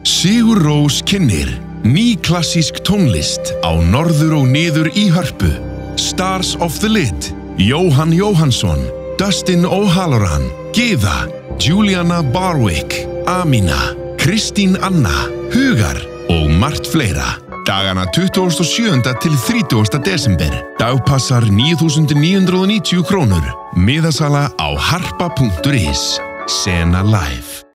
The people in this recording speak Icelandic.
Sigur Rós kynnir ný klassísk tónlist á norður og niður í Hörpu. Stars of the Lid, Jóhann Jóhannsson, Dustin O'Halloran, Gyða, Juliana Barwick, Amina, Kristín Anna, Hugar og margt fleira. Dagana 27. til 30. desember. Dagpassar 9.990 krónur. Miðasala á harpa.is. Sena Live.